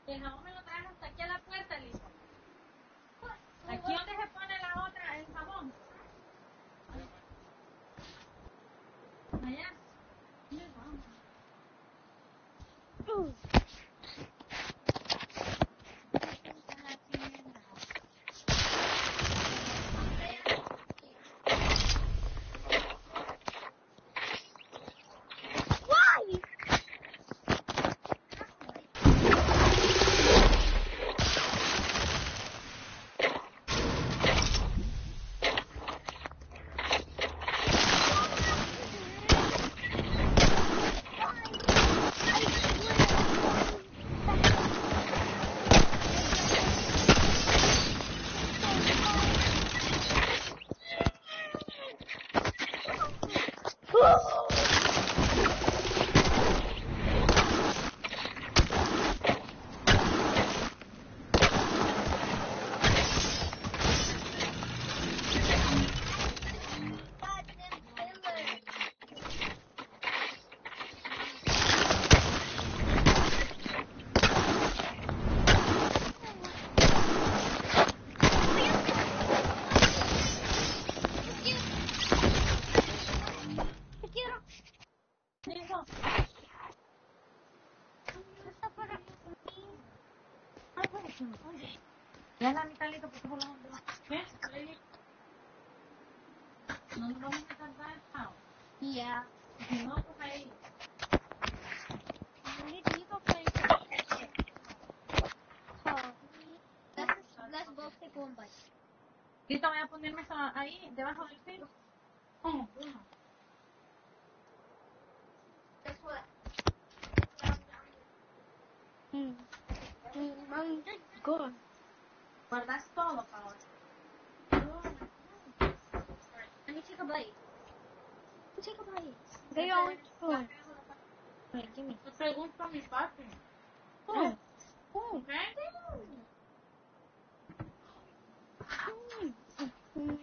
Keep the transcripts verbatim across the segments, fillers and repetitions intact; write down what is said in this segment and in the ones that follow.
El jabón me lo traes hasta aquí a la puerta, Lito. Aquí donde se pone la otra, el jabón. Allá. Uh. Ya la mitad listo porque por lo menos. ¿Qué? No nos vamos a tardar. How? Yeah. Si no, pues ahí. We need to go play. So, let's, let's both take one bite. Listo, voy a ponerme eso ahí, debajo del filo. Oh, bueno. Guess what? Mm. Mm, I'm just good. Guardas todo, Paola. Let me take a bite. Let me take a bite. They all good. Wait, give me. Te pregunto a mi papi. Oh. Oh. ¿Ok? Mm.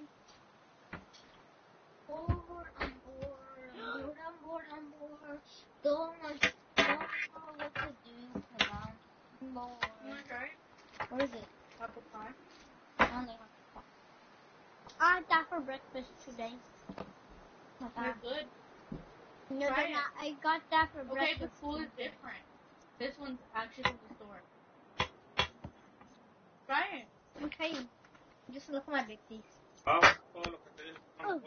Bored, I'm bored, I'm bored, I'm bored, I'm bored. Don't know, don't know what to do because I'm bored. Okay. What is it? Apple pie. I only have pie. I had that for breakfast today. Not They're that. good. No, Try they're it. not. I got that for Okay, the breakfast. food is different. This one's actually from the store. Try it. Okay. Just look at my big teeth. Ah, todo lo que te digo está Oh. mejor.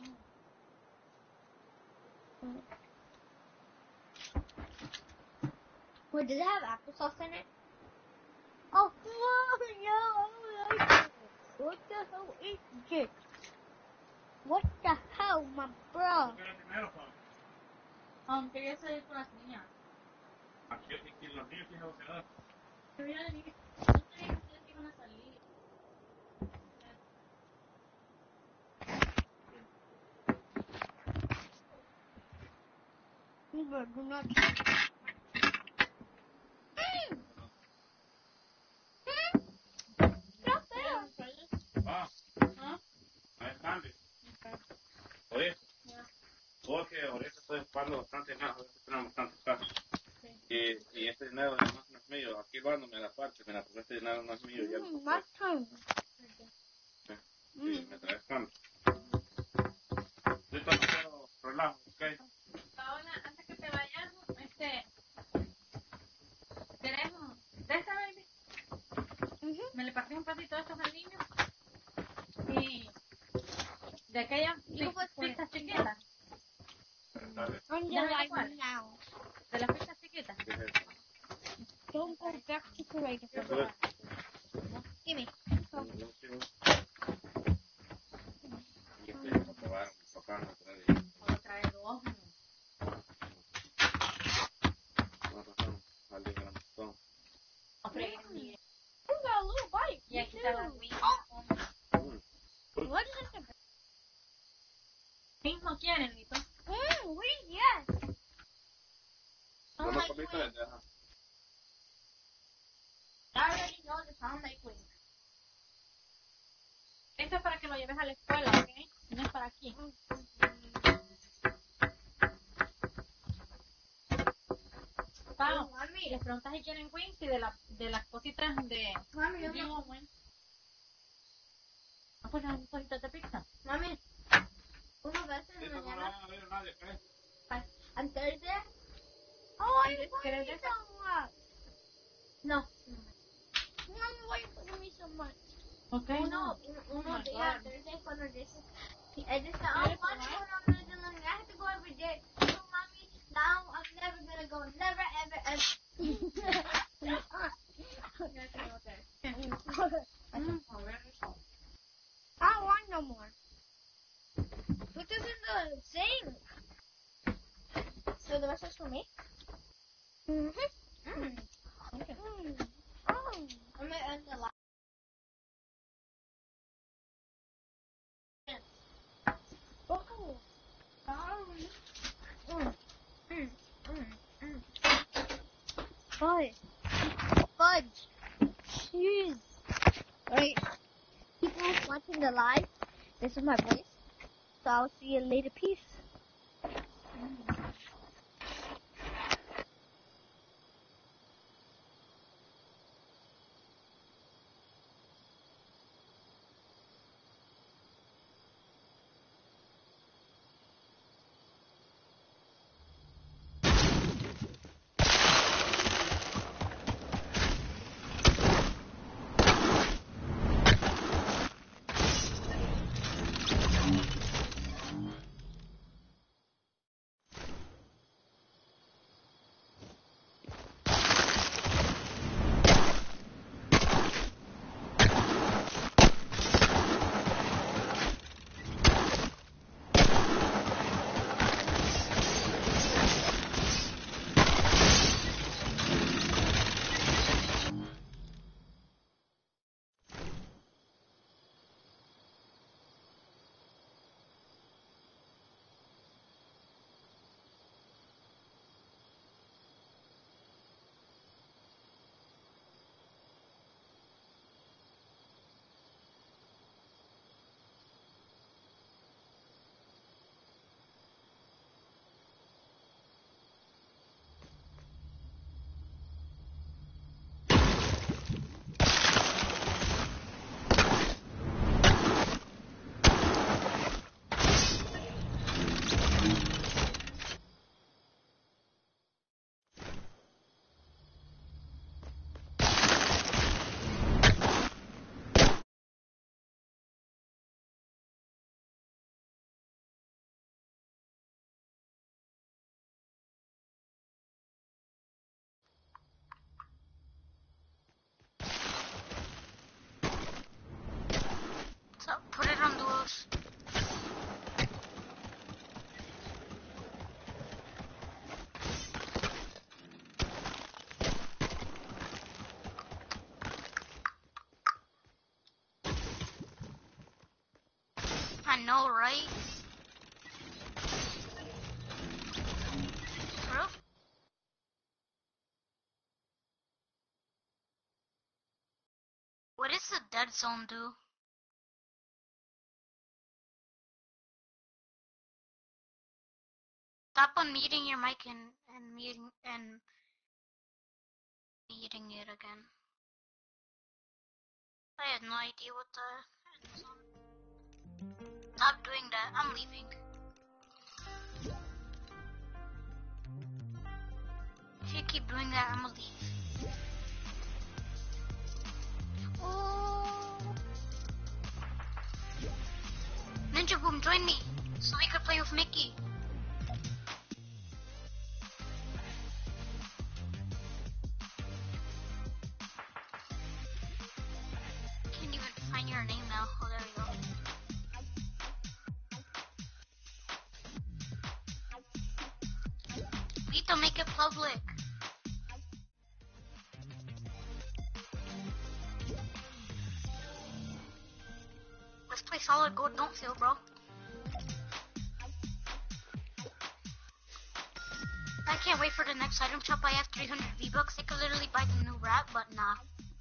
Wait, does it have applesauce in it? Oh, no, no, I like it. What the hell is this? What the hell, my bro? ¿Qué era primero, Juan? Um, quería salir con las niñas. Aquí y los niños tienen que quedar. Pero ya le dije, no te dije que ustedes iban a salir. Neither do not. Ah, ¿Ah? ahí están. Okay. Oye, Ya. porque ahorita estoy ocupando bastante más, ahorita tenemos bastantes casos. Sí. Y, y este dinero además no es mío, aquí vándome a la parte, mira, porque este dinero no es mío, ya lo Mm, compré. my turn. Sí, me traes cambio. Yo también quiero relajo, ¿ok? Paola, antes que te vayas, este, queremos, de esta baby, Mm-hmm. me le partí un pedacito de estos al niño y de aquellas ¿Cómo fue? pizzas chiquitas, ¿Sabes? I'm Ya the me light acuerdo. now. de las pizzas chiquitas. ¿Qué es eso? Don't go back to parade. Eso es. Give me. No, no, sí. Y este lo probaron, mi papá no trae. O lo trae dos. No, razón, al de gran botón. O freír en mi- You got a little bite. Y aquí está la wings. Mm. What is it? Wings no quieren, Lito. Mmm, wait, yes. I No don't me like comiste wings. de ajá. I already know this. I don't like wings. Esto es para que lo lleves a la escuela, ¿ok? No es para aquí. Pau, I mean, les preguntas si quieren wings y de, la, de las cositas de... Mami, yo de no. wings. ¿No pues las cositas de pizza? Mami, una vez en la Eso no lo mañana, van a ver nadie, ¿qué? on Thursday. Oh, I ¿Quieres- want quieres you de so much. No. Mami, why you putting me so much? Ok, Uno, no. uno Oh my día, God. Thursday, cuando dice, I just said, oh, why do you want to do nothing? I have to go every day. So, mommy, now I'm never going to go. Never, ever, ever. Mm, a ver eso. I don't want no more. Put this in the sink. So the rest is for me? Mm-hmm. Mm. Okay. Mm. Oh. I'm going to end the last. Oh. Sorry. Mm. Mm. Mm. Mm. Fudge. Fudge. Cheese. Alright. People watching the live, this is my voice. So I'll see you later. Peace. So put it on duos. I know, right? Bro? What does the dead zone do? Stop unmuting your mic and, and muting and muting it again. I had no idea what the end zone. Stop doing that. I'm leaving. If you keep doing that, I'm gonna leave. Oh. Ninja Boom, join me so we could play with Mickey. Can't even find your name now. Oh, there we go. We need to make it public. Let's play solid gold, don't feel, bro. I can't wait for the next item shop. I have three hundred V-Bucks. I could literally buy the new wrap, but nah.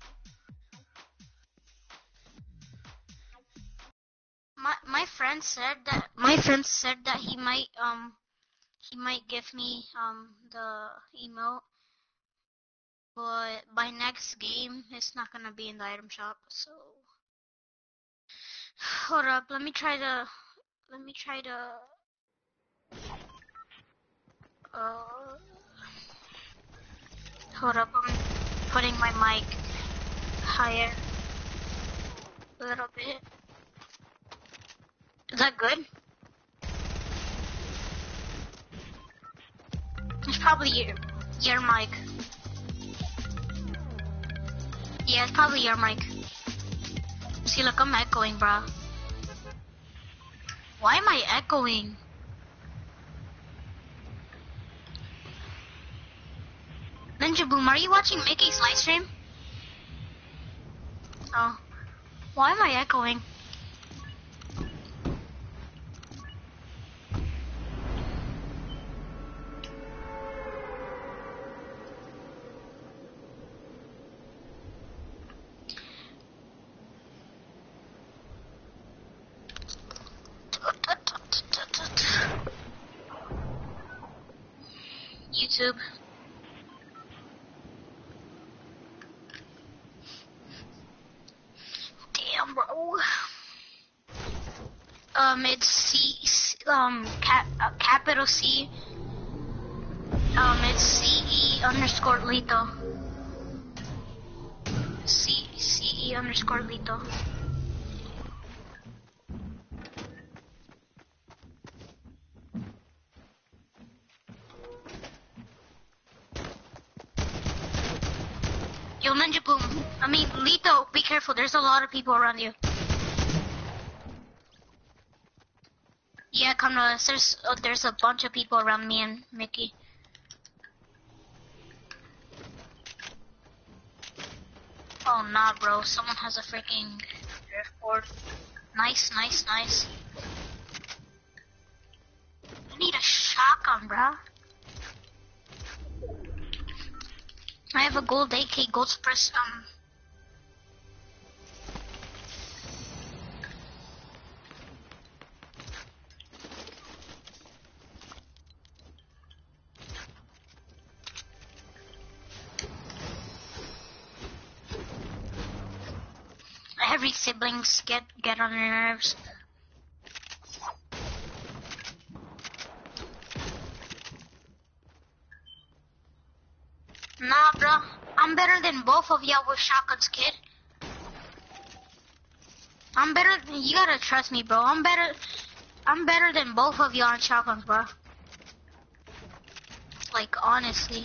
My my friend said that my friend said that he might um he might give me um the emote but by next game, it's not gonna be in the item shop. So, hold up. Let me try to. Let me try to. Uh, hold up. I'm putting my mic higher a little bit. Is that good? It's probably your your mic. Yeah, it's probably your mic. See, look, I'm echoing, bro. Why am I echoing? Ninja Boom, are you watching Mickey's live stream? Oh. Why am I echoing? YouTube. Damn, bro. Um, it's C, um, cap, uh, capital C. Um, it's C E underscore Lito. C, C E underscore Lito. Yo, Ninja Boom. I mean, Lito, be careful. There's a lot of people around you. Yeah, come to us. There's, oh, there's a bunch of people around me and Mickey. Oh, nah, bro. Someone has a freaking driftboard. Nice, nice, nice. I need a shotgun, bro. I have a gold A K, gold suppress, um... Every siblings get, get on their nerves. Nah, bro. I'm better than both of y'all with shotguns, kid. I'm better. You gotta trust me, bro. I'm better. I'm better than both of y'all on shotguns, bro. Like, honestly.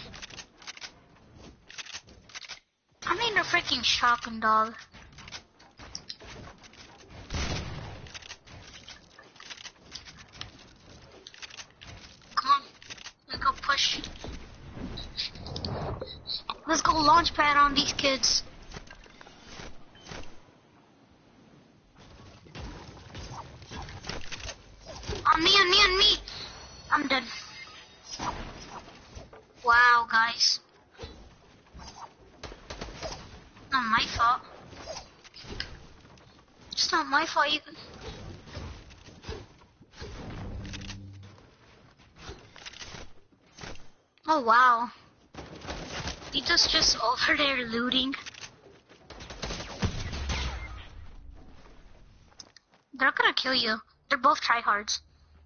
I need a freaking shotgun, dog. Come on. Let's go push. Let's go launch pad on these kids. On me, on me, on me. I'm dead. Wow, guys. Not my fault. It's not my fault you can... Oh, wow. Lito's just over there looting. They're gonna kill you. They're both tryhards.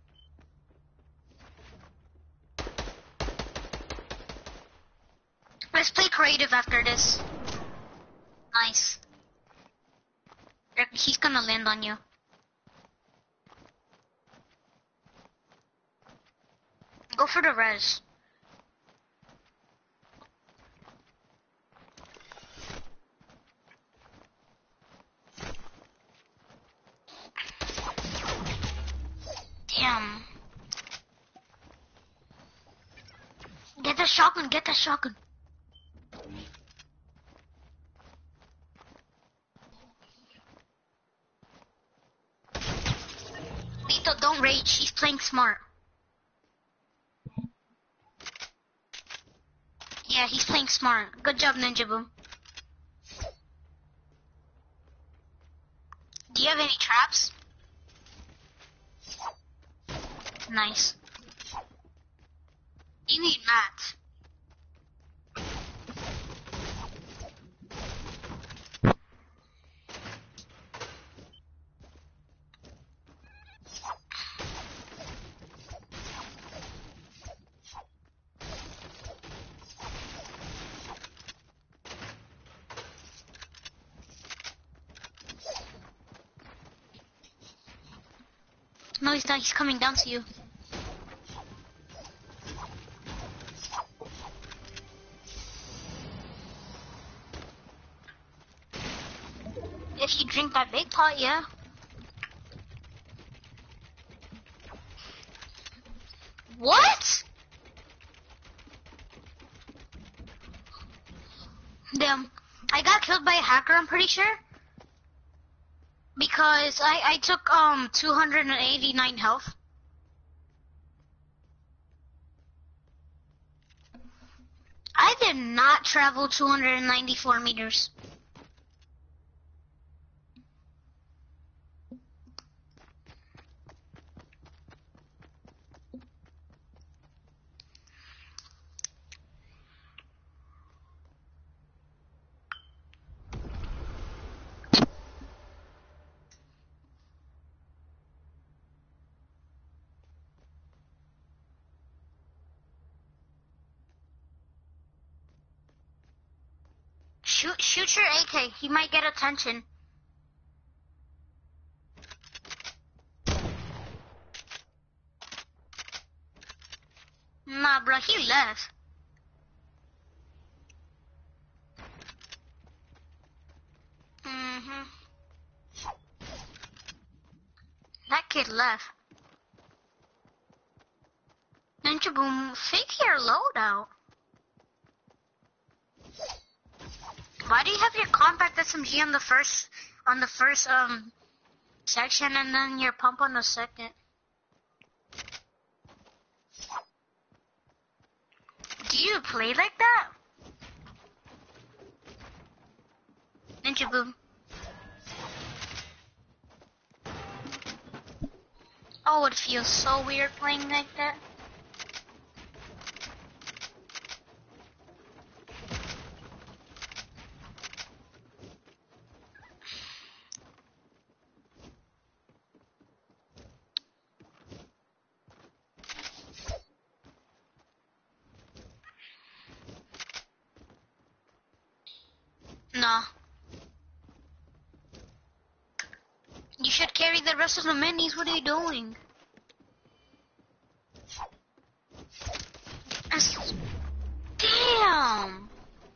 Let's play creative after this. Nice. He's gonna land on you. Go for the res. Damn. Get the shotgun, get the shotgun. Lito, don't rage. He's playing smart. Yeah, he's playing smart. Good job, Ninja Boom. Do you have any traps? Nice. You need mats. No, he's not. He's coming down to you. If you drink that big pot, yeah. What? Damn. I got killed by a hacker, I'm pretty sure. Because I, I took um two hundred eighty-nine health. I did not travel two hundred ninety-four meters. Shoot, shoot your A K. He might get attention. Nah, bro, he left. Mm-hmm. That kid left. Ninja Boom, fake your loadout. Why do you have your compact S M G on the first on the first um section and then your pump on the second? Do you play like that? Ninja Boom. Oh, it feels so weird playing like that. Nah. You should carry the rest of the minis. What are you doing? That's... Damn!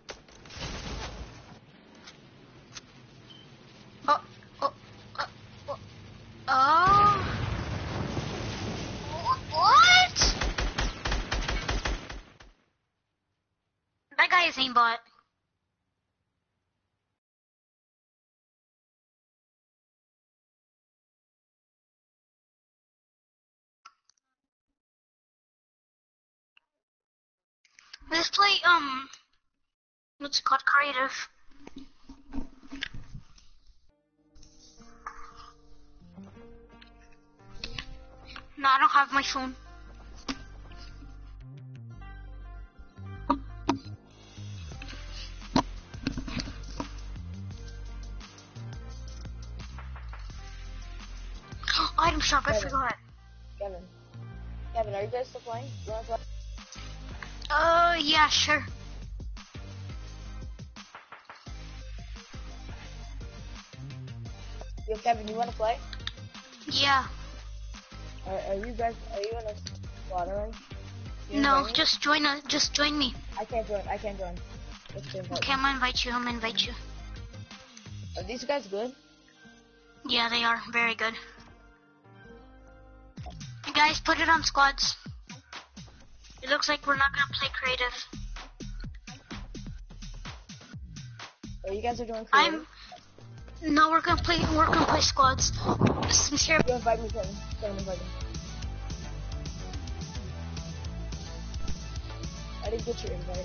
Oh, oh, oh, oh, oh. What? That guy is aimbot. Let's play, um, what's it called, creative. No, I don't have my phone. Item shop, I Kevin. forgot. Kevin. Kevin, are you guys still playing? You wanna play? Uh, yeah, sure. Yo, Kevin, you wanna play? Yeah. Are, are you guys, are you in a squad already? You No, invite me? just join us. Just join me. I can't join, I can't join. Let's invite Okay, I'm gonna invite you. I'm gonna invite you. me. Are these guys good? Yeah, they are very good. Guys, put it on squads. It looks like we're not gonna play creative. Or you guys are doing I'm. creative? No, we're gonna play. We're gonna play squads. Sincere. You invite me, Kevin. Kevin, invite me. I didn't get your invite.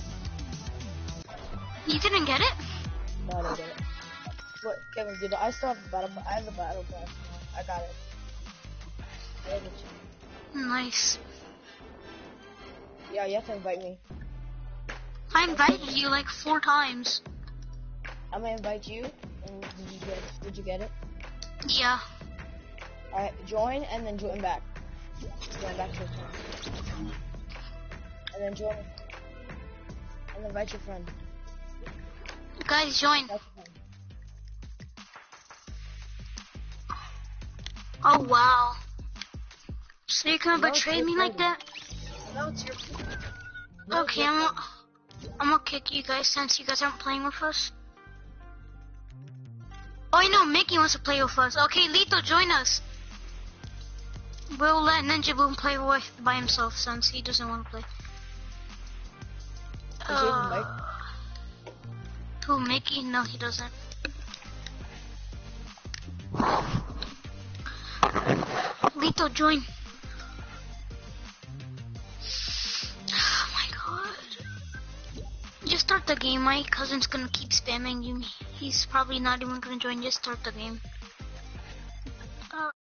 You didn't get it? No, I didn't get it. What, Kevin, dude, I still have a battle pass. I have a battle pass. I got it. I didn't get you. Nice. Yeah, you have to invite me. I invited you like four times. I'm gonna invite you. And did you get it? Did you get it? Yeah. Alright, join and then join back. Join back to your friend. And then join. And invite your friend. Guys, join. Invite your friend. Oh wow. So you're gonna No, it's betray your me like party. that? No, it's your. No, Okay, it's I'm gonna, I'm gonna kick you guys since you guys aren't playing with us. Oh, I know, Mickey wants to play with us. Okay, Lito, join us. We'll let Ninja Boom play with by himself since he doesn't want to play. Is he even Mike? Uh, who, Mickey? No, he doesn't. Lito, join. Oh my god. Just start the game. My cousin's gonna keep spamming you. He's probably not even gonna join. Just start the game. Uh,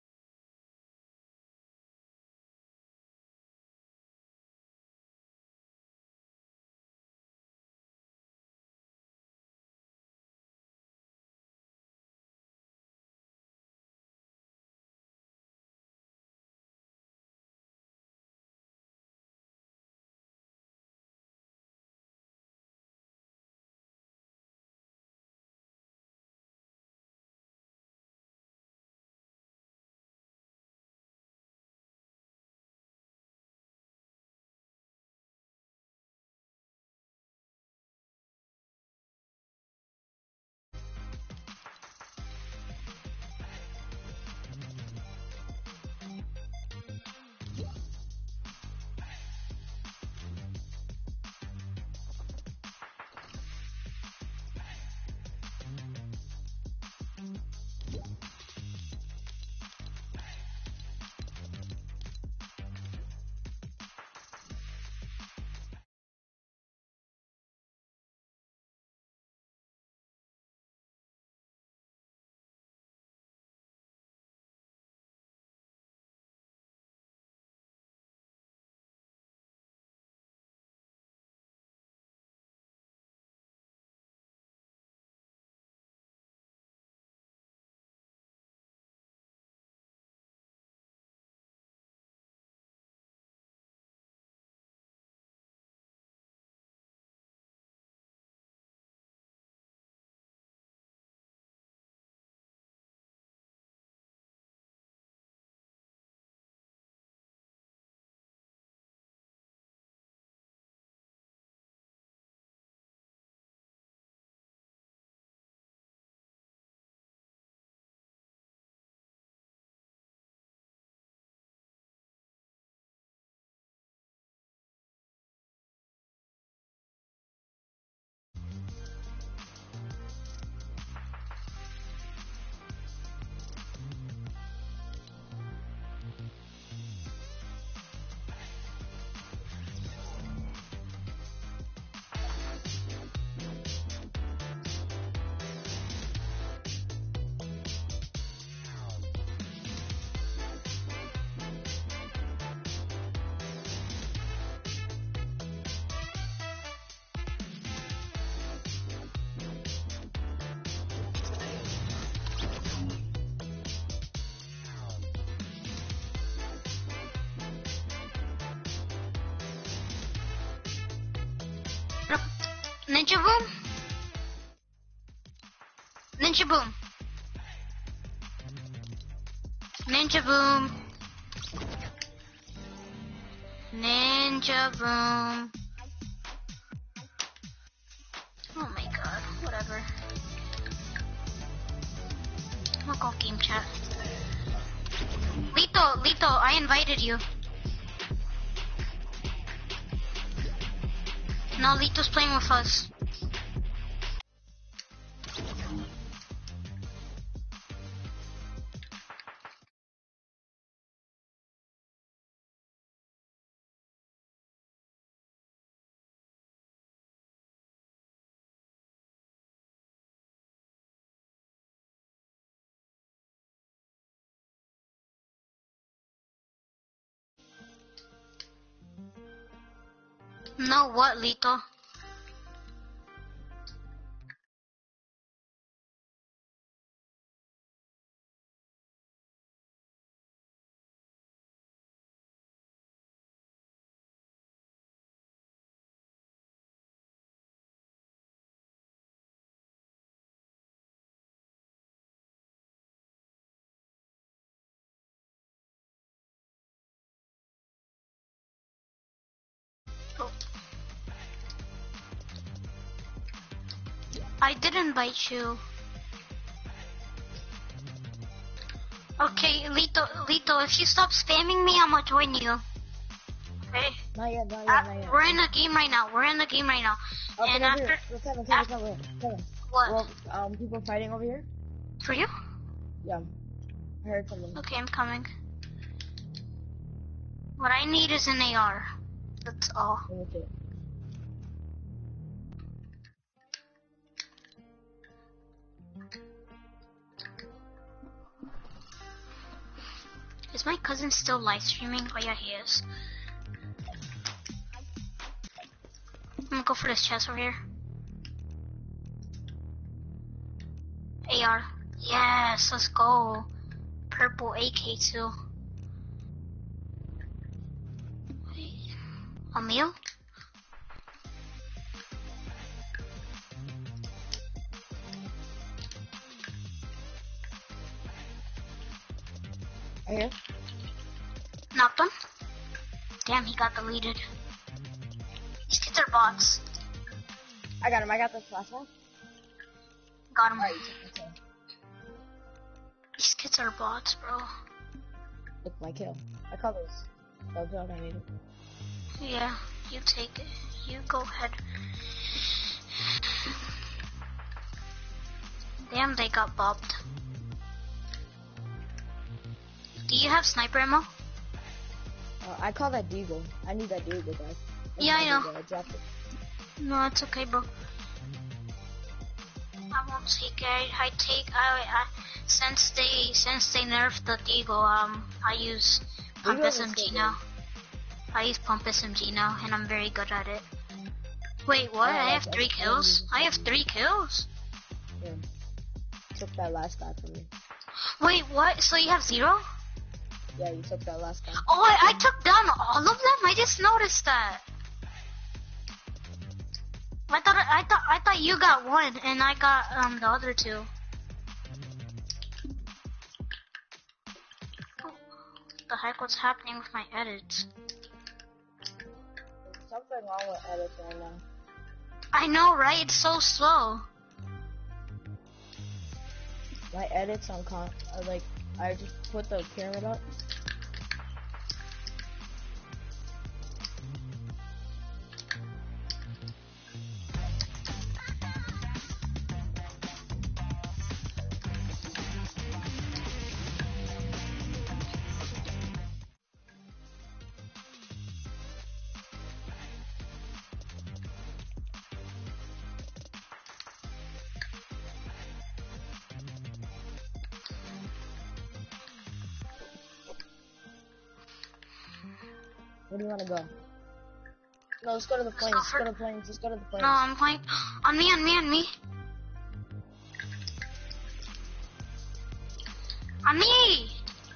Ninja Boom? Ninja Boom. Ninja Boom. Ninja Boom. Oh my god, whatever. I'll go game chat. Lito, Lito, I invited you. No, Lito's playing with us. No, what, Lito? I did invite you. Okay, Lito, Lito, if you stop spamming me, I'm gonna join you. Okay? Not yet, not yet, Uh, not yet. we're in a game right now. We're in a game right now. Okay, and over after... here. Look, Kevin, Kevin, Kevin, Kevin. What? Well, um, people fighting over here? For you? Yeah. I heard something. Okay, I'm coming. What I need is an A R. That's all. Let me see it. Is my cousin still live streaming? Oh yeah, he is. I'm gonna go for this chest over here. A R. Yes, let's go. Purple A K too. Wait. A meal? Right here? Knocked him. Damn, he got deleted. These kids are bots. I got him, I got this last one. Got him. Alright, you took my kill. These kids are bots, bro. Look, my kill. I call this. Don't tell I need it. Yeah, you take it. You go ahead. Damn, they got bopped. Do you have sniper ammo? Uh, I call that Deagle. I need that Deagle, guys. That's Yeah, my I know. Deagle. I dropped it. No, it's okay, bro. I won't take it. I, I take. I, I since they since they nerfed the Deagle, um, I use Pump Deagle is S M G still now. I use Pump S M G now, and I'm very good at it. Wait, what? Oh, I have that's- three that's- kills. I have three kills. Yeah. Took that last guy from me. Wait, what? So you have zero? Yeah, you took that last guy. Oh, I, I took down all of them. I just noticed that. I thought I thought I thought you got one and I got um the other two. What the heck? What's happening with my edits? There's something wrong with edits right now. I know, right? It's so slow. My edits on con are like, I just put the pyramid up. Where do you want to go? No, let's go to the plains. go Let's for- go to the plains. Let's go to the plains. No, I'm playing on me, on me, on me. On me!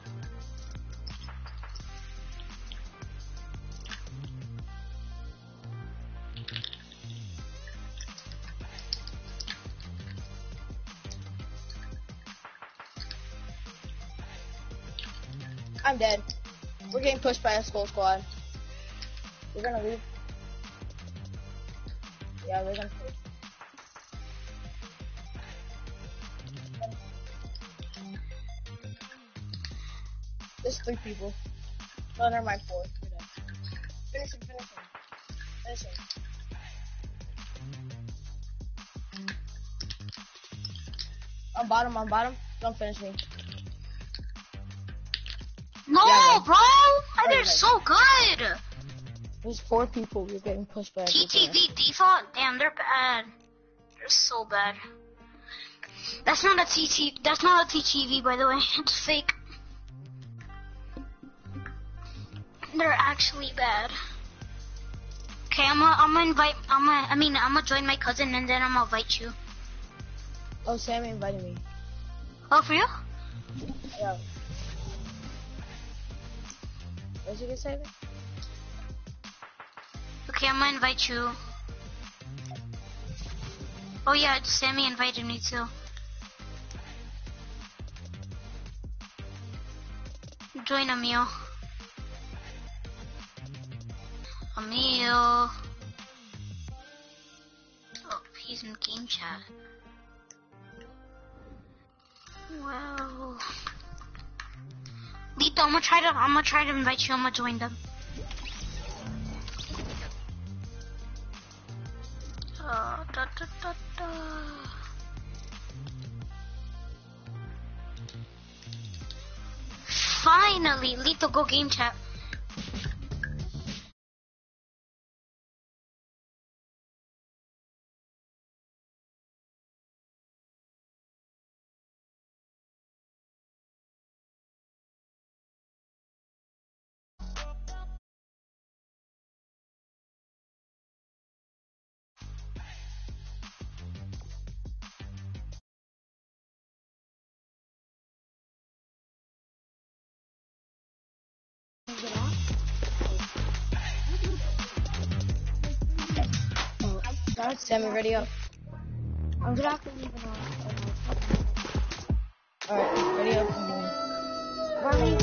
I'm dead. We're getting pushed by a skull squad. We're gonna leave. Yeah, we're gonna push. There's three people. No, never mind, four. We're dead. Finish him, finish him. Finish him. On bottom, on bottom. Don't finish me. No, Yeah, bro! yeah, They're yeah. so good! There's four people. We're getting pushed by. T T everywhere. V default? Damn, they're bad. They're so bad. That's not a T T. That's not a T T V, by the way. It's fake. They're actually bad. Okay, I'm gonna, I'm gonna invite. I'm gonna. I mean, I'm gonna join my cousin and then I'm gonna invite you. Oh, Sammy invited me. Oh, for you? Yeah. Where's he gonna say that? Okay, I'm gonna invite you. Oh yeah, Sammy invited me too. Join Emil. Emil. Oh, he's in game chat. Wow. Lito, I'm gonna try to. I'm gonna try to invite you. I'm gonna join them. Uh, da, da, da, da. Finally, Lito, go game chat. Sammy, ready up. I'm gonna have to leave it on. Alright, ready up. Mommy,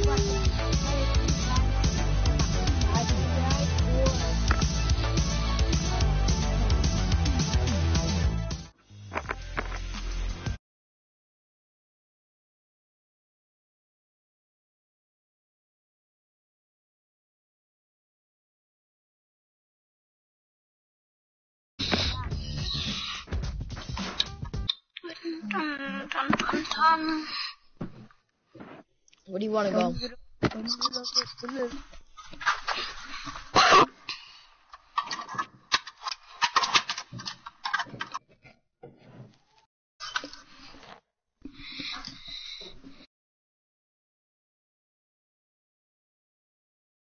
Dun, dun, dun, dun. Where do you want to go? I'm gonna look at the list.